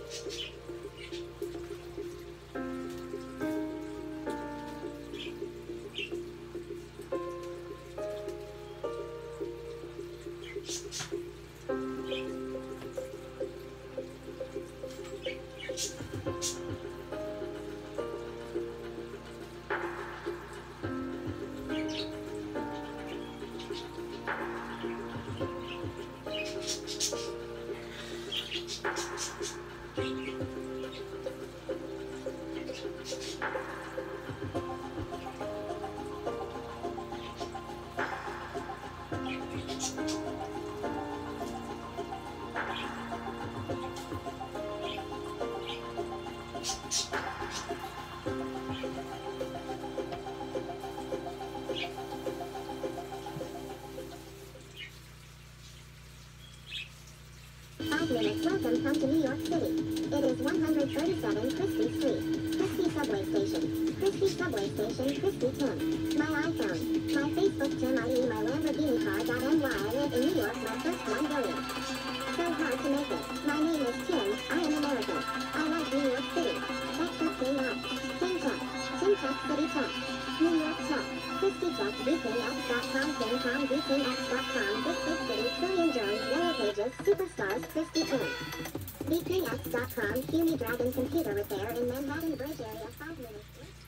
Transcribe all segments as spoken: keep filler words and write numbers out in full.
Five minutes. Welcome home to New York City. It is one thirty-seven Christie Street. Christie Subway Station. Christie Subway Station. Christie Tim. My iPhone. My Facebook Tim, that is my Lamborghini car. Got M Y. I live in New York. My first one billion. So hard to make it. My name is Tim. I am American. I like New York City. That's the thing up. Tim Tech. Tim Tech City Tech. New York Tech. Christie Tech. V K X dot com. Tim V K X dot com. Big Big City. Trillion Jones. Yellow Pages. Superstars. Christie Tim. V K X dot com. Huey Dragon Computer Repair in Manhattan Bridge area. Five minutes.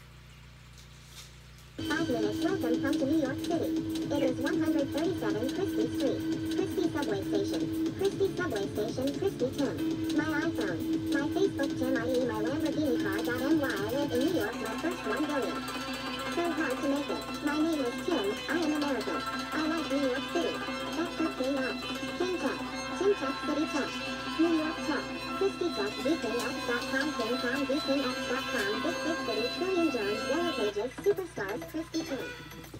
Five minutes. Welcome home to New York City. It is one thirty-seven Christie Street. Christie Subway Station. Christie Subway Station. Christie Tim. My iPhone. My Facebook Tim, that is my Lamborghini car. Got M Y. I live in New York. My first one billion. So hard to make it. My name is Tim. I am American. I like New York City. That's the thing up. Tim Tech. Tim Tech City Tech. New York Tech. Christie Tech. V K X dot com. Tim V K X dot com. Big Big City. Trillion Jones. Yellow Pages. Superstars. Christie Tim.